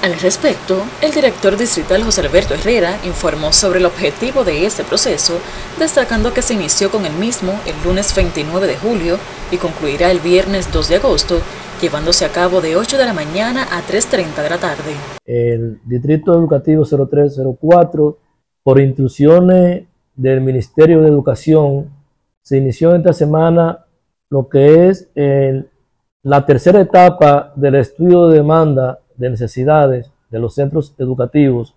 Al respecto, el director distrital José Alberto Herrera informó sobre el objetivo de este proceso, destacando que se inició con el mismo el lunes 29 de julio y concluirá el viernes 2 de agosto, llevándose a cabo de 8 de la mañana a 3:30 de la tarde. El Distrito Educativo 0304, por instrucciones del Ministerio de Educación, se inició esta semana lo que es la tercera etapa del estudio de demanda de necesidades de los centros educativos,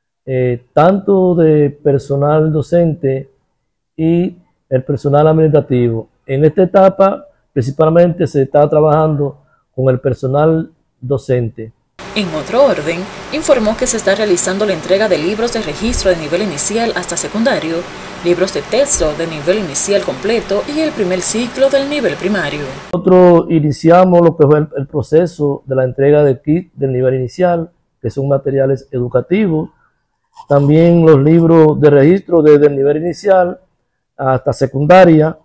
tanto de personal docente y el personal administrativo. En esta etapa principalmente se está trabajando con el personal docente. En otro orden, informó que se está realizando la entrega de libros de registro de nivel inicial hasta secundario, libros de texto de nivel inicial completo y el primer ciclo del nivel primario. Nosotros iniciamos lo que fue el proceso de la entrega de kit del nivel inicial, que son materiales educativos, también los libros de registro desde el nivel inicial hasta secundaria,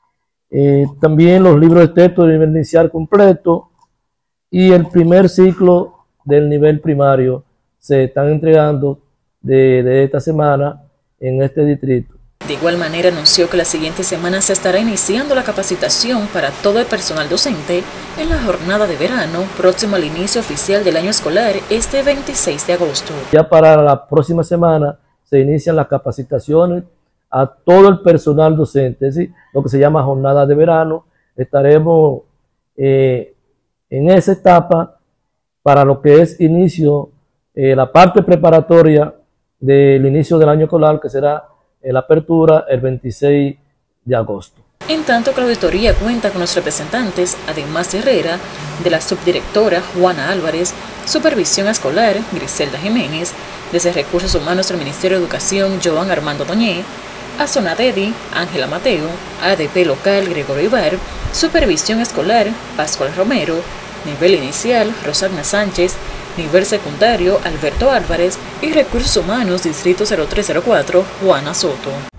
también los libros de texto del nivel inicial completo y el primer ciclo del nivel primario se están entregando de esta semana en este distrito. De igual manera anunció que la siguiente semana se estará iniciando la capacitación para todo el personal docente en la jornada de verano próximo al inicio oficial del año escolar este 26 de agosto. Ya para la próxima semana se inician las capacitaciones a todo el personal docente, es decir, lo que se llama jornada de verano. Estaremos en esa etapa para lo que es inicio, la parte preparatoria del inicio del año escolar, que será la apertura el 26 de agosto. En tanto que la auditoría cuenta con los representantes, además de Herrera, de la subdirectora Juana Álvarez, Supervisión Escolar Griselda Jiménez, desde Recursos Humanos del Ministerio de Educación Joan Armando Doñé, Azonadedi Ángela Mateo, ADP Local Gregorio Ibar, Supervisión Escolar Pascual Romero, Nivel Inicial Rosagna Sánchez, Nivel Secundario Alberto Álvarez y Recursos Humanos Distrito 0304 Juana Soto.